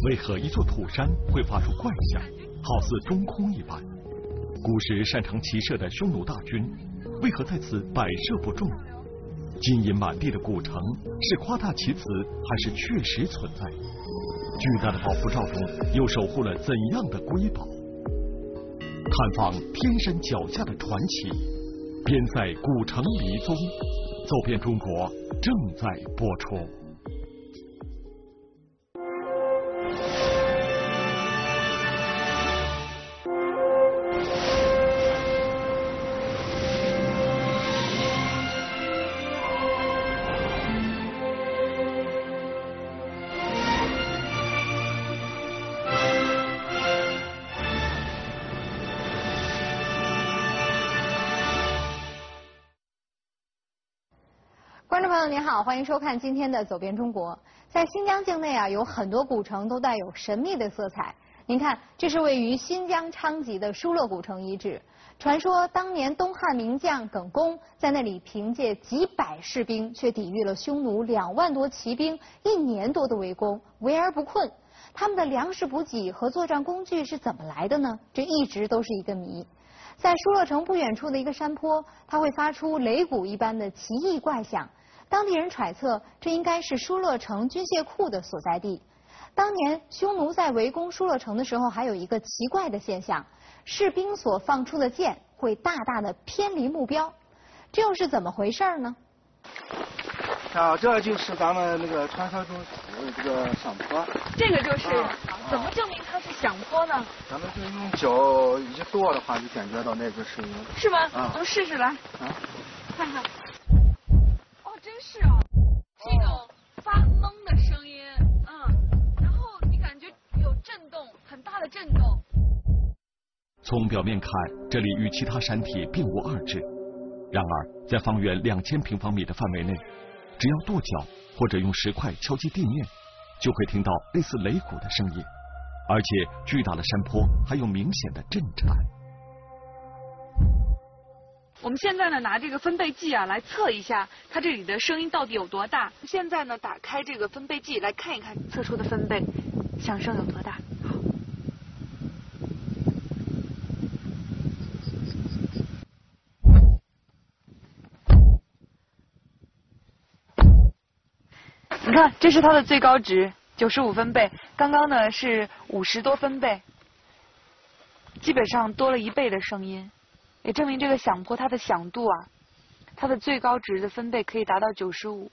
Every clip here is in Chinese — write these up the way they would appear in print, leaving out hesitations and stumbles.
为何一座土山会发出怪响，好似中空一般？古时擅长骑射的匈奴大军，为何在此百射不中？金银满地的古城是夸大其词，还是确实存在？巨大的保护罩中又守护了怎样的瑰宝？探访天山脚下的传奇，边塞古城迷踪，走遍中国正在播出。 观众朋友您好，欢迎收看今天的《走遍中国》。在新疆境内有很多古城都带有神秘的色彩。您看，这是位于新疆昌吉的疏勒古城遗址。传说当年东汉名将耿恭在那里凭借几百士兵，却抵御了匈奴2万多骑兵1年多的围攻，围而不困。他们的粮食补给和作战工具是怎么来的呢？这一直都是一个谜。在疏勒城不远处的一个山坡，它会发出擂鼓一般的奇异怪响。当地人揣测，这应该是疏勒城军械库的所在地。当年匈奴在围攻疏勒城的时候，还有一个奇怪的现象：士兵所放出的箭会大大的偏离目标，这又是怎么回事呢？ 啊，这就是咱们那个传说中这个响坡。 这个就是，怎么证明它是响坡呢？ 咱们就用脚一跺的话，就感觉到那个声音。 是吗？ 啊， 我们试试来。 啊， 看看。哦，真是啊，是一种发懵的声音，然后你感觉有震动，很大的震动。 从表面看，这里与其他山体并无二致。然而，在方圆2000平方米的范围内，只要跺脚或者用石块敲击地面，就会听到类似擂鼓的声音，而且巨大的山坡还有明显的震颤。 我们现在呢拿这个分贝计来测一下它这里的声音到底有多大。现在呢打开这个分贝计来看一看测出的分贝响声有多大。好，你看这是它的最高值95分贝，刚刚呢是50多分贝，基本上多了1倍的声音。也证明这个响坡它的响度它的最高值的分贝可以达到95。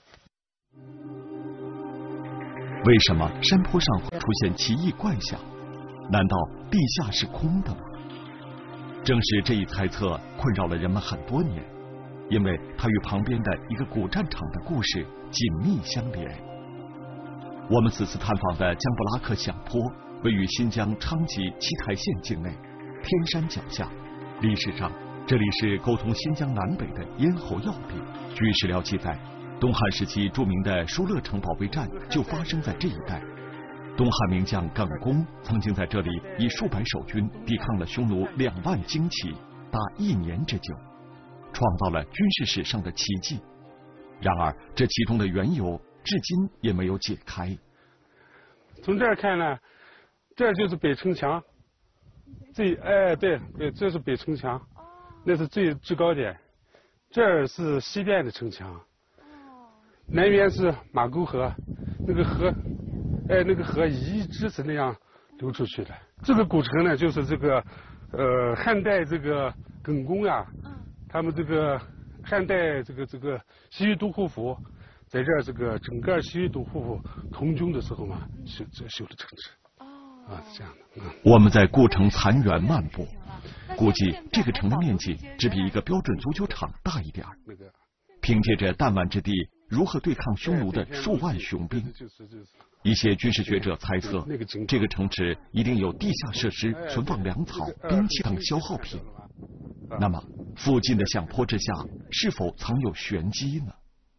为什么山坡上会出现奇异怪响？难道地下是空的吗？正是这一猜测困扰了人们很多年，因为它与旁边的一个古战场的故事紧密相连。我们此次探访的江布拉克响坡位于新疆昌吉七台县境内天山脚下。历史上，这里是沟通新疆南北的咽喉要地。据史料记载，东汉时期著名的疏勒城保卫战就发生在这一带。东汉名将耿恭曾经在这里以数百守军抵抗了匈奴2万精骑，达1年之久，创造了军事史上的奇迹。然而，这其中的缘由至今也没有解开。 从这儿看呢，这就是北城墙。对，这是北城墙，那是最高点。这儿是西边的城墙，南边是马沟河，那个河一直是那样流出去的。这个古城呢，就是这个汉代这个耿恭他们这个汉代这个西域都护府，在这儿这个整个西域都护府同军的时候嘛，修的城池。是这样的。 我们在故城残垣漫步，估计这个城的面积只比一个标准足球场大一点。凭借着弹丸之地，如何对抗匈奴的数万雄兵？一些军事学者猜测，这个城池一定有地下设施存放粮草、兵器等消耗品。那么，附近的响坡之下是否藏有玄机呢？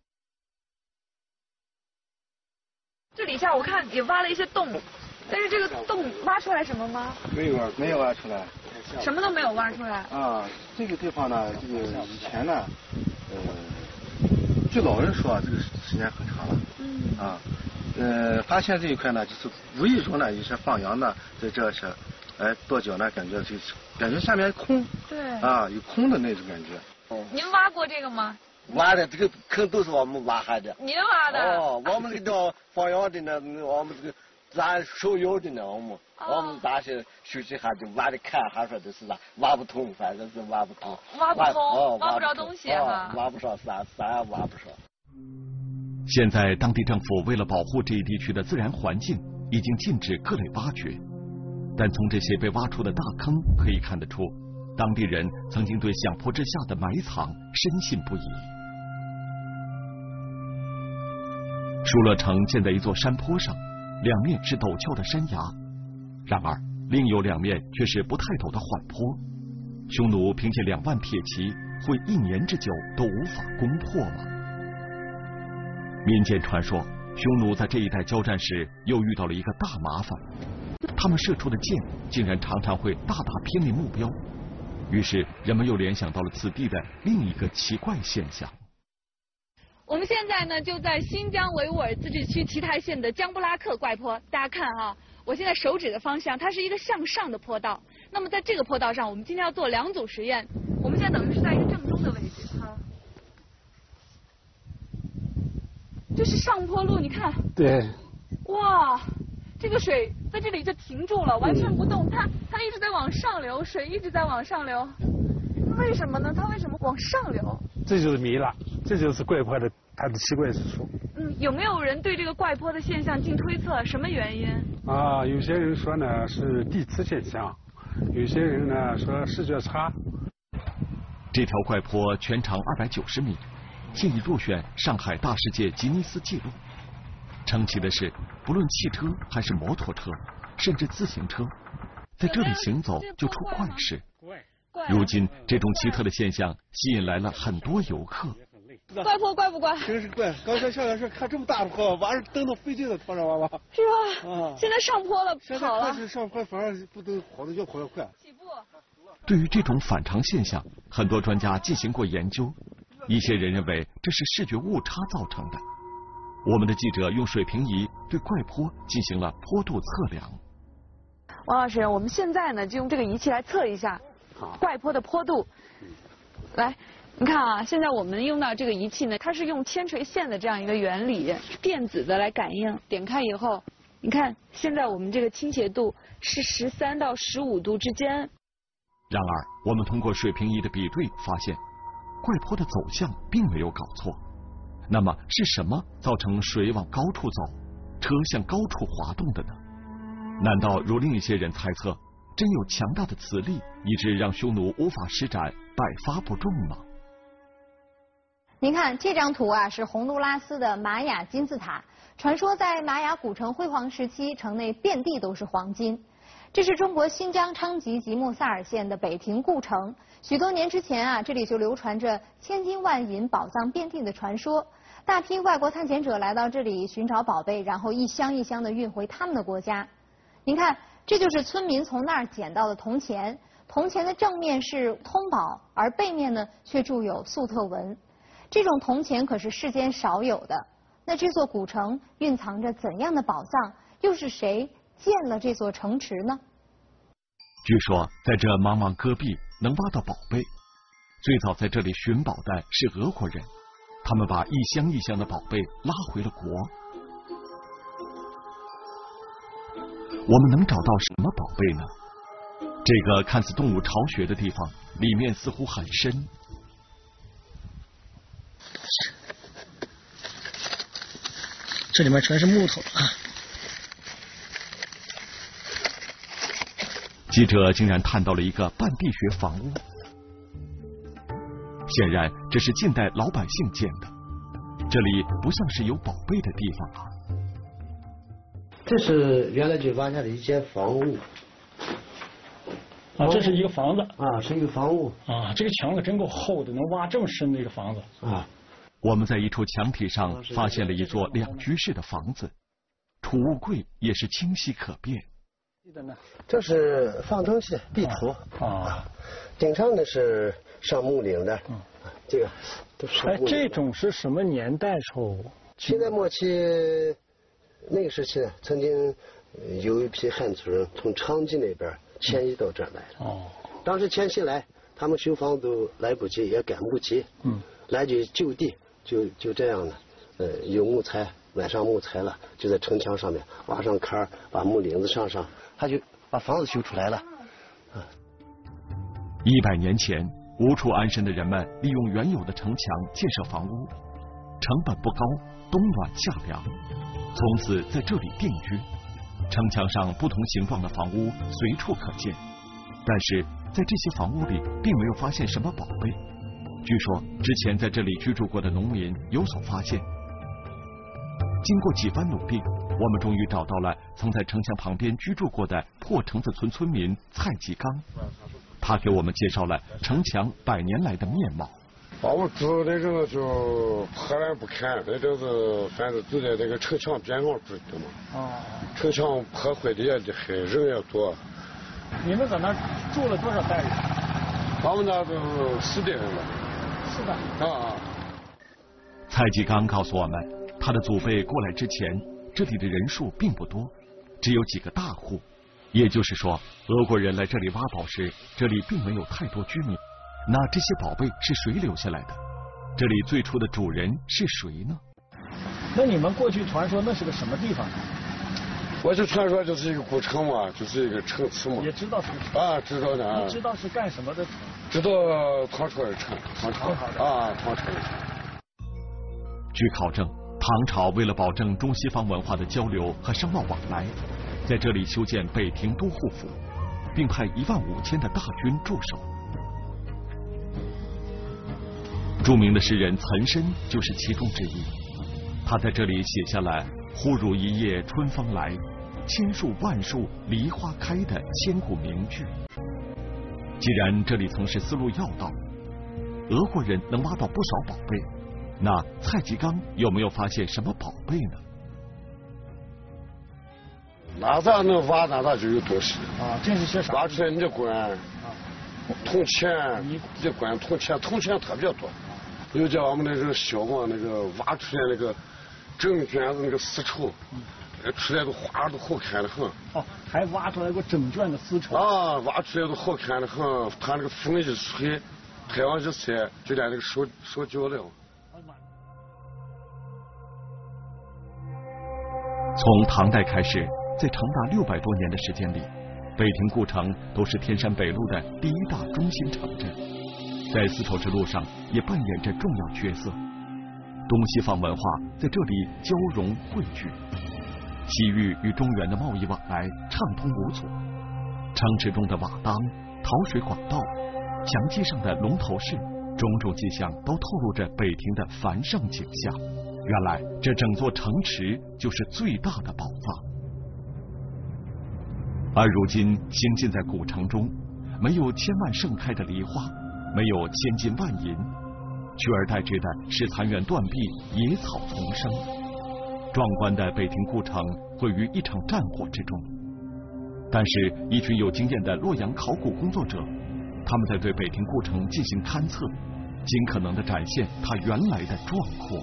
这底下我看也挖了一些洞。但是这个洞挖出来什么吗？ 没有挖出来， 什么都没有挖出来。 这个地方呢，这个以前呢，据老人说这个时间很长了。 发现这一块呢，就是无意中呢，有些放羊的在这些，跺脚呢，感觉下面空， 对， 啊，有空的那种感觉。 您挖过这个吗？ 挖的这个坑都是我们挖下的。 您挖的？ 哦，我们这个叫放羊的呢，我们这个咱手摇的呢，我们大些休息下就挖的看还说的是啥，挖不通，反正是挖不通。 挖不通，挖不着东西哈。 挖不上啥也挖不上。 现在当地政府为了保护这一地区的自然环境，已经禁止各类挖掘。但从这些被挖出的大坑可以看得出，当地人曾经对响坡之下的埋藏深信不疑。疏勒城建在一座山坡上，两面是陡峭的山崖，然而另有两面却是不太陡的缓坡。匈奴凭借2万铁骑，会1年之久都无法攻破吗？民间传说，匈奴在这一带交战时又遇到了一个大麻烦，他们射出的箭竟然常常会大大偏离目标，于是人们又联想到了此地的另一个奇怪现象。 我们现在呢就在新疆维吾尔自治区奇台县的江布拉克怪坡，大家看哈，我现在手指的方向，它是一个向上的坡道。那么在这个坡道上，我们今天要做2组实验。我们现在等于是在一个正中的位置哈。这是上坡路，你看。 对。 哇，这个水在这里就停住了，完全不动，它一直在往上流，水一直在往上流。为什么呢？它为什么往上流？ 这就是谜了，这就是怪坡的它的奇怪之处。 有没有人对这个怪坡的现象进推测？什么原因？ 啊，有些人说呢是地磁现象，有些人呢说视觉差。 这条怪坡全长290米，现已入选上海大世界吉尼斯纪录。称奇的是，不论汽车还是摩托车，甚至自行车，在这里行走就出怪事。如今，这种奇特的现象吸引来了很多游客。 怪坡怪不怪？ 真是怪！刚才下来是看这么大的坡，晚上蹬到飞进了坡上，娃娃。 是吧？啊！现在上坡了， 现在开始上坡，反而不都跑得越跑越快。 起步。 对于这种反常现象，很多专家进行过研究。一些人认为这是视觉误差造成的。我们的记者用水平仪对怪坡进行了坡度测量。 王老师，我们现在呢就用这个仪器来测一下怪坡的坡度。来，你看啊，现在我们用到这个仪器呢，它是用铅垂线的这样一个原理，电子的来感应。点开以后，你看现在我们这个倾斜度是13到15度之间。 然而，我们通过水平仪的比对发现，怪坡的走向并没有搞错。那么是什么造成水往高处走，车向高处滑动的呢？难道如另一些人猜测，真有强大的磁力，以致让匈奴无法施展百发不中吗？ 您看这张图啊，是洪都拉斯的玛雅金字塔。传说在玛雅古城辉煌时期，城内遍地都是黄金。这是中国新疆昌吉吉木萨尔县的北庭故城。许多年之前啊，这里就流传着千金万银、宝藏遍地的传说。大批外国探险者来到这里寻找宝贝，然后一箱一箱的运回他们的国家。您看，这就是村民从那儿捡到的铜钱。铜钱的正面是通宝，而背面呢却铸有粟特文。这种铜钱可是世间少有的。那这座古城蕴藏着怎样的宝藏？又是谁建了这座城池呢？ 据说，在这茫茫戈壁能挖到宝贝。最早在这里寻宝的是俄国人，他们把一箱一箱的宝贝拉回了国。我们能找到什么宝贝呢？这个看似动物巢穴的地方，里面似乎很深。 这里面全是木头啊！ 记者竟然探到了一个半地穴房屋，显然这是近代老百姓建的。这里不像是有宝贝的地方啊。 这是原来就挖下的一间房屋。 啊，这是一个房子啊，是一个房屋啊，这个墙可真够厚的，能挖这么深的一个房子啊。 我们在一处墙体上发现了一座2居室的房子，储物柜也是清晰可辨。 这是放东西壁橱啊，顶上的是上木顶的，这个都是。 哎，这种是什么年代时候？ 清代末期那个时期呢，曾经有一批汉族人从昌吉那边迁移到这儿来了。哦。当时迁徙来，他们修房都来不及，也赶不及。来就就地，就这样了。有木材，买上木材了，就在城墙上面挖上坎，把木领子上，他就把房子修出来了。 100年前，无处安身的人们利用原有的城墙建设房屋，成本不高，冬暖夏凉，从此在这里定居。城墙上不同形状的房屋随处可见，但是在这些房屋里并没有发现什么宝贝。据说之前在这里居住过的农民有所发现。经过几番努力，我们终于找到了曾在城墙旁边居住过的破城子村村民蔡继刚。他给我们介绍了城墙100年来的面貌。 我们住那阵子就破烂不堪，那阵子反正就在那个城墙边上住的嘛。城墙破坏的也厉害，人也多。 你们在那住了多少代人？ 我们那都4代人了。 4代。 蔡继刚告诉我们，他的祖辈过来之前，这里的人数并不多，只有几个大户。也就是说，俄国人来这里挖宝时，这里并没有太多居民。那这些宝贝是谁留下来的？这里最初的主人是谁呢？ 那你们过去传说那是个什么地方？ 我就传说就是一个古城嘛，就是一个城池嘛。 也知道是知道的。 你知道是干什么的？ 知道唐朝的城。唐朝的城。 据考证，唐朝为了保证中西方文化的交流和商贸往来，在这里修建北庭都护府，并派15000的大军驻守。著名的诗人岑参就是其中之一。他在这里写下了“忽如一夜春风来，千树万树梨花开”的千古名句。既然这里曾是丝路要道，俄国人能挖到不少宝贝，那蔡继刚有没有发现什么宝贝呢？ 哪咋能挖哪咋就有东西这是些啥？ 挖出来你的管铜钱，你管铜钱特别多。又叫我们那个小王那个挖出来那个整卷子那个丝绸，出来的花都好看的很。 还挖出来过整卷的丝绸。 挖出来都好看的很，它那个风一吹，太阳一晒，就连那个手脚了。 从唐代开始，在长达600多年的时间里，北庭故城都是天山北路的第一大中心城镇，在丝绸之路上也扮演着重要角色。东西方文化在这里交融汇聚，西域与中原的贸易往来畅通无阻。城池中的瓦当、淘水管道、墙基上的龙头饰，种种迹象都透露着北庭的繁盛景象。原来这整座城池就是最大的宝藏。而如今行进在古城中，没有千万盛开的梨花，没有千金万银，取而代之的是残垣断壁、野草丛生。壮观的北庭故城毁于一场战火之中。但是一群有经验的洛阳考古工作者，他们在对北庭故城进行勘测，尽可能的展现它原来的壮阔。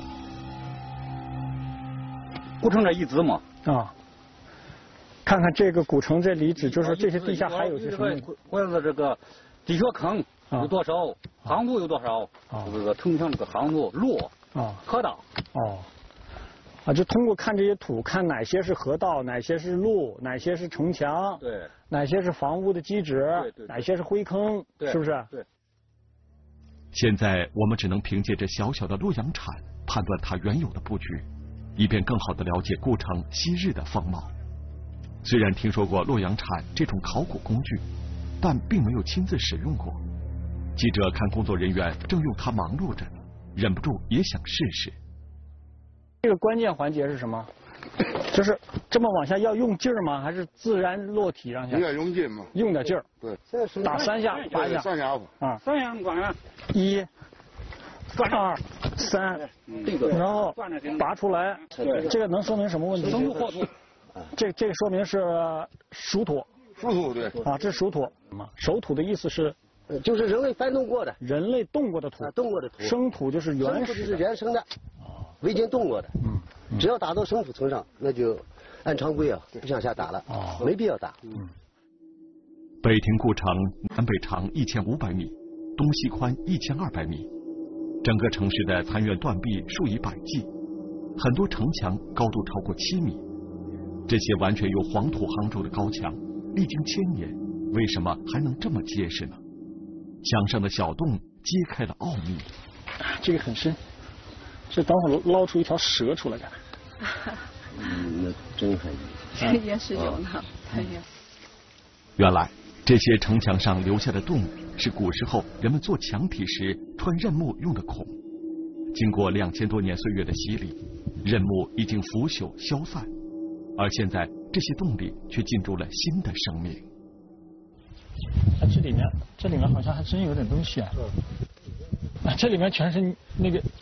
古城这遗址嘛， 看看这个古城这遗址，就是这些地下还有些什么？ 或者这个地穴坑有多少，航路有多少，这个城墙这个航路路河道。 就通过看这些土，看哪些是河道，哪些是路，哪些是城墙， 对， 哪些是房屋的基址， 对， 哪些是灰坑，是不是？ 对。 现在我们只能凭借着小小的洛阳铲判断它原有的布局，以便更好的了解故城昔日的风貌。虽然听说过洛阳铲这种考古工具，但并没有亲自使用过。记者看工作人员正用它忙碌着，忍不住也想试试。 这个关键环节是什么？就是这么往下要用劲儿吗？还是自然落体让下？ 应该用劲嘛。 用点劲儿。 对。 打3下，8下。 3下 3下管了。 1、2、3，然后拔出来。这个能说明什么问题？ 生土厚土。 这个说明是熟土。 熟土对。 这是熟土。熟土的意思是？ 就是人类翻动过的。 人类动过的土。 动过的土。 生土就是原始。 生土就是原生的。未经动过的，只要打到生土层上，那就按常规啊，不向下打了，没必要打。 北亭故城南北长1500米，东西宽1200米，整个城市的残垣断壁数以百计，很多城墙高度超过7米。这些完全由黄土夯筑的高墙，历经1000年，为什么还能这么结实呢？墙上的小洞揭开了奥秘。 这个很深，这等会儿捞出一条蛇出来的。 那真很。 这也是有呢， 原来这些城墙上留下的洞是古时候人们做墙体时穿韧木用的孔。经过2000多年岁月的洗礼，韧木已经腐朽消散，而现在这些洞里却进入了新的生命。 这里面好像还真有点东西啊！这里面全是那个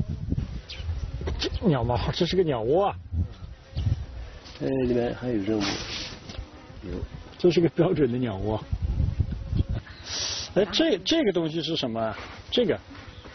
鸟毛，这是个鸟窝啊！ 里面还有任务， 这是个标准的鸟窝。这个东西是什么？这个？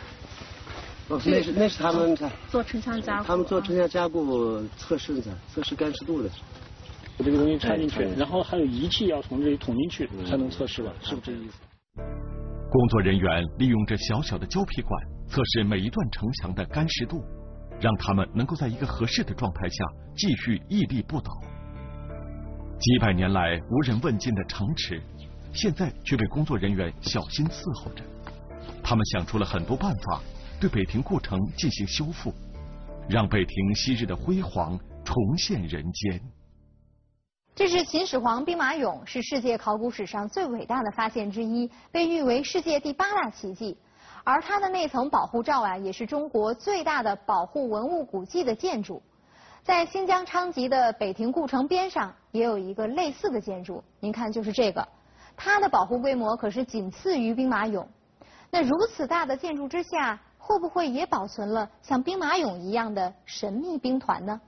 那是他们做城墙加固。 他们做城墙加固测试干湿度的。 这个东西插进去，然后还有仪器要从这里捅进去才能测试吧？是不是这意思？ 工作人员利用这小小的胶皮管测试每一段城墙的干湿度，让他们能够在一个合适的状态下继续屹立不倒。几百年来无人问津的城池，现在却被工作人员小心伺候着。他们想出了很多办法，对北亭故城进行修复，让北亭昔日的辉煌重现人间。 这是秦始皇兵马俑，是世界考古史上最伟大的发现之一，被誉为世界第8大奇迹。而它的那层保护罩也是中国最大的保护文物古迹的建筑。在新疆昌吉的北亭故城边上，也有一个类似的建筑，您看就是这个，它的保护规模可是仅次于兵马俑。那如此大的建筑之下，会不会也保存了像兵马俑一样的神秘兵团呢？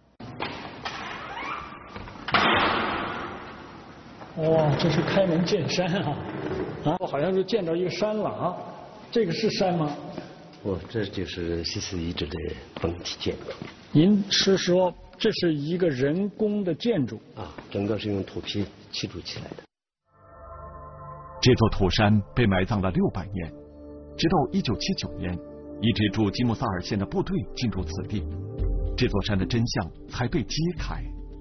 哇，这是开门见山啊！好像是见着一个山了啊！这个是山吗？ 这就是西寺遗址的本体建筑。 您是说这是一个人工的建筑啊？整个是用土坯砌筑起来的。 这座土山被埋葬了600年，直到1979年，一支驻吉木萨尔县的部队进入此地，这座山的真相才被揭开。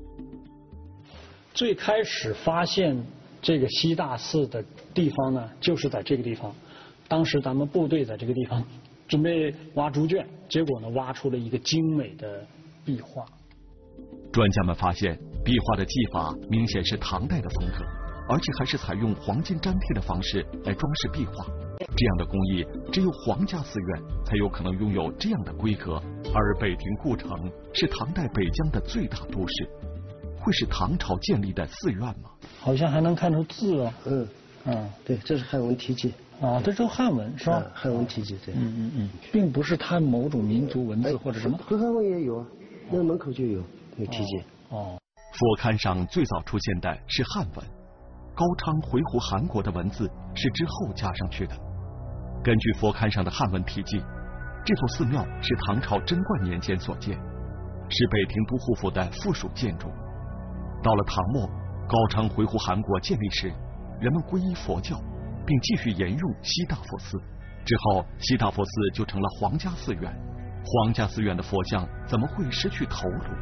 最开始发现这个西大寺的地方呢，就是在这个地方。当时咱们部队在这个地方准备挖猪圈，结果呢挖出了一个精美的壁画。 专家们发现，壁画的技法明显是唐代的风格，而且还是采用黄金粘贴的方式来装饰壁画。这样的工艺只有皇家寺院才有可能拥有这样的规格，而北亭故城是唐代北疆的最大都市。会是唐朝建立的寺院吗？ 好像还能看出字哦。 对，这是汉文题记。 这是汉文是吧？ 汉文题记，对。 并不是它某种民族文字或者什么。 和汉文也有啊，那门口就有题记。 佛龛上最早出现的是汉文，高昌回鹘韩国的文字是之后加上去的。根据佛龛上的汉文题记，这座寺庙是唐朝贞观年间所建，是北亭都护府的附属建筑。到了唐末，高昌回鹘韩国建立时，人们皈依佛教，并继续沿用西大佛寺。之后，西大佛寺就成了皇家寺院。皇家寺院的佛像怎么会失去头颅？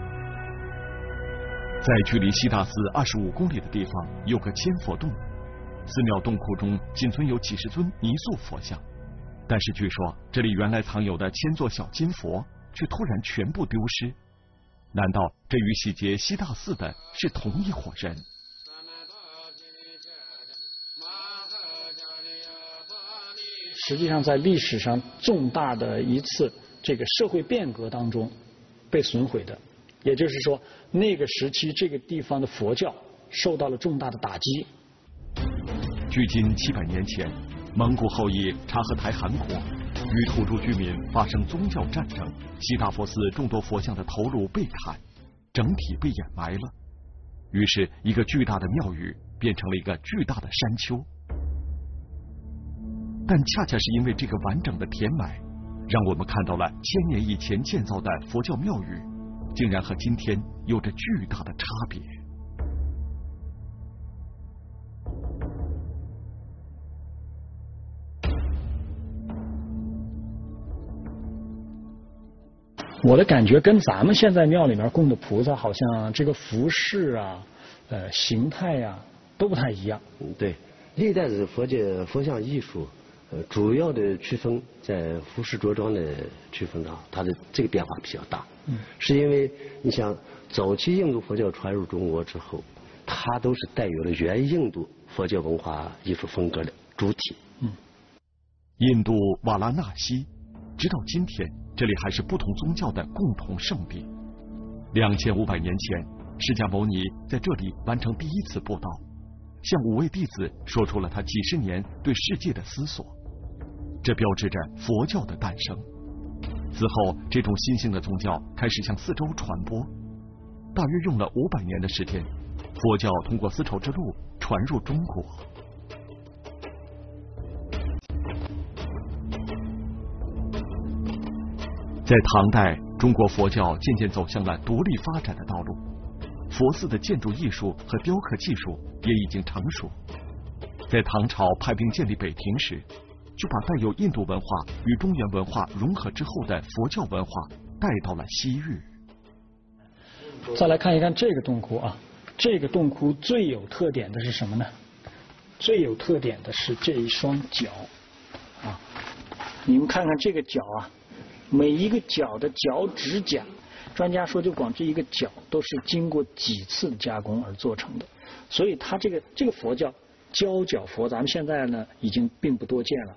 在距离西大寺25公里的地方有个千佛洞，寺庙洞窟中仅存有几十尊泥塑佛像，但是据说这里原来藏有的1000座小金佛却突然全部丢失。难道这与洗劫西大寺的是同一伙人？ 实际上，在历史上重大的一次这个社会变革当中被损毁的，也就是说，那个时期这个地方的佛教受到了重大的打击。 距今700年前，蒙古后裔察合台汗国与土著居民发生宗教战争，西大佛寺众多佛像的头颅被砍，整体被掩埋了。于是，一个巨大的庙宇变成了一个巨大的山丘。但恰恰是因为这个完整的填埋，让我们看到了1000年以前建造的佛教庙宇， 竟然和今天有着巨大的差别。 我的感觉跟咱们现在庙里面供的菩萨好像这个服饰啊、形态呀、都不太一样。 对，历代的佛像艺术，主要的区分在服饰着装的区分上，它的这个变化比较大。是因为你想早期印度佛教传入中国之后，它都是带有了原印度佛教文化艺术风格的主体。 印度瓦拉纳西，直到今天，这里还是不同宗教的共同圣地。2500年前，释迦牟尼在这里完成第一次布道，向5位弟子说出了他几十年对世界的思索，这标志着佛教的诞生。此后，这种新兴的宗教开始向四周传播，大约用了500年的时间，佛教通过丝绸之路传入中国。在唐代，中国佛教渐渐走向了独立发展的道路，佛寺的建筑艺术和雕刻技术也已经成熟。在唐朝派兵建立北庭时，就把带有印度文化与中原文化融合之后的佛教文化带到了西域。 再来看一看这个洞窟啊，这个洞窟最有特点的是什么呢？最有特点的是这一双脚啊，你们看看这个脚啊。每一个脚的脚趾甲，专家说就光这一个脚都是经过几次的加工而做成的，所以它这个佛教胶脚佛，咱们现在呢已经并不多见了。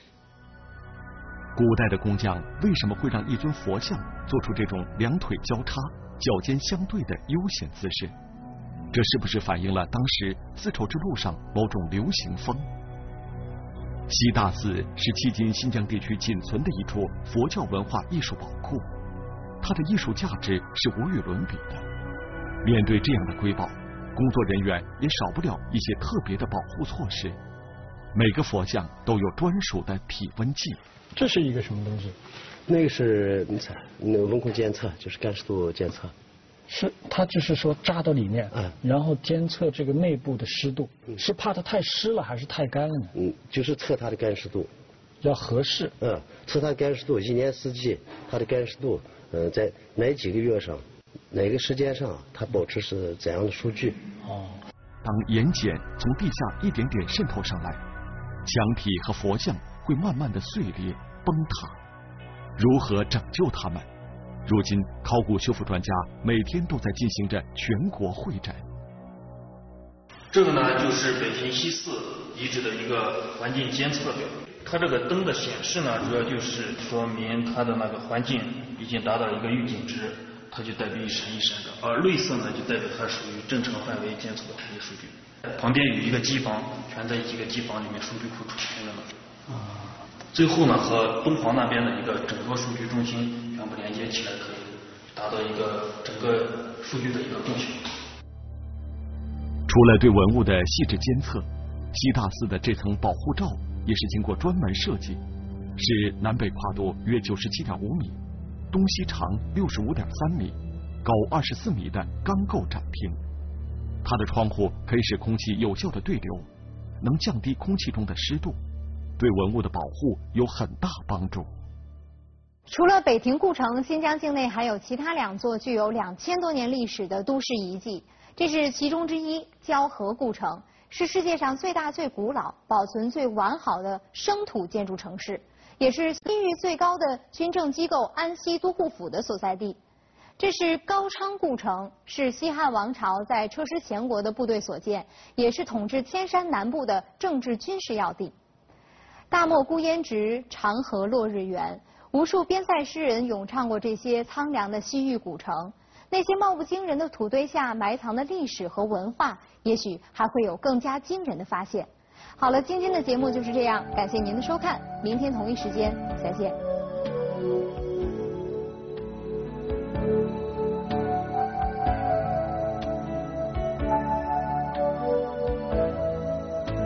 古代的工匠为什么会让一尊佛像做出这种两腿交叉、脚尖相对的悠闲姿势？这是不是反映了当时丝绸之路上某种流行风？西大寺是迄今新疆地区仅存的一处佛教文化艺术宝库，它的艺术价值是无与伦比的。面对这样的瑰宝，工作人员也少不了一些特别的保护措施。每个佛像都有专属的体温计。 这是一个什么东西？ 那个是那个温控监测，就是干湿度监测。 是，它就是说扎到里面，然后监测这个内部的湿度，是怕它太湿了还是太干了呢？ 就是测它的干湿度， 要合适。 测它的干湿度，一年四季它的干湿度，在哪几个月上，哪个时间上，它保持是怎样的数据？ 当盐碱从地下一点点渗透上来，墙体和佛像会慢慢的碎裂崩塌。如何拯救它们？如今，考古修复专家每天都在进行着全国会诊。 这个呢，就是北庭西寺遗址的一个环境监测表。它这个灯的显示呢，主要就是说明它的那个环境已经达到一个预警值，它就代表一闪一闪的。而绿色呢，就代表它属于正常范围监测的这些数据。旁边有一个机房，全在几个机房里面数据库储存着呢。最后呢，和东皇那边的一个整个数据中心全部连接起来，可以达到一个整个数据的一个共享。 除了对文物的细致监测，西大寺的这层保护罩也是经过专门设计，是南北跨度约97.5米，东西长65.3米，高24米的钢构展厅。它的窗户可以使空气有效的对流，能降低空气中的湿度，对文物的保护有很大帮助。 除了北庭故城，新疆境内还有其他2座具有2000多年历史的都市遗迹，这是其中之一。交河故城是世界上最大、最古老、保存最完好的生土建筑城市，也是西域最高的军政机构安西都护府的所在地。这是高昌故城，是西汉王朝在车师前国的部队所建，也是统治天山南部的政治军事要地。大漠孤烟直，长河落日圆，无数边塞诗人咏唱过这些苍凉的西域古城。那些貌不惊人的土堆下埋藏的历史和文化，也许还会有更加惊人的发现。好了，今天的节目就是这样，感谢您的收看，明天同一时间再见。